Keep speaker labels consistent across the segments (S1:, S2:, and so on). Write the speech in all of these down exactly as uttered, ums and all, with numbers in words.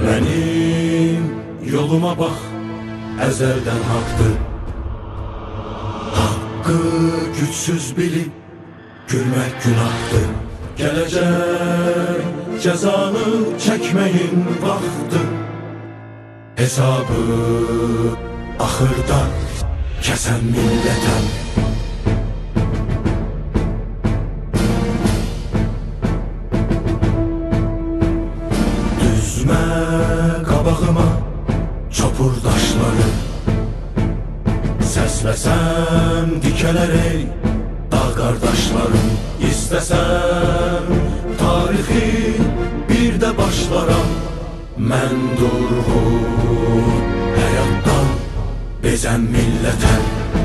S1: Benim yoluma bak, ezelden haktır. Hakkı güçsüz bilip gülmek günahtır. Gelecek cezanı çekmeyin vaxtı. Hesabı ahırda kesen milletem. Düzme qabağıma çopur daşları. Səsləsəm dikələr ey dağ qardaşlarım. İstəsəm tarixi bir də başlaram. Mən durğun həyatdan bezən millətəm.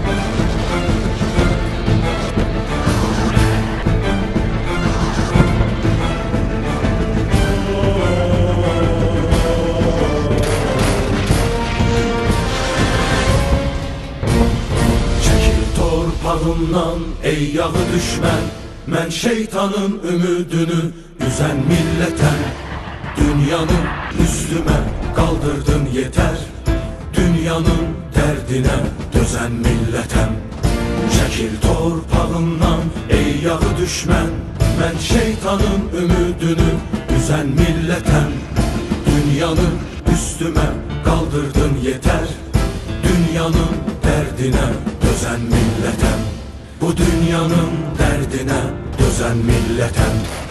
S1: Çəkil torpağımdan ey yağı düşmən. Mən şeytanın ümidini üzən millətəm. Dünyanın üstüme kaldırdın yeter. Dünyanın derdine dözen milletem. Çekil torpağımdan ey yağı düşmən. Mən şeytanın ümidini üzen milletem. Dünyanın üstüme kaldırdın yeter. Dünyanın derdine dözen milletem. Bu dünyanın derdine dözen milletem.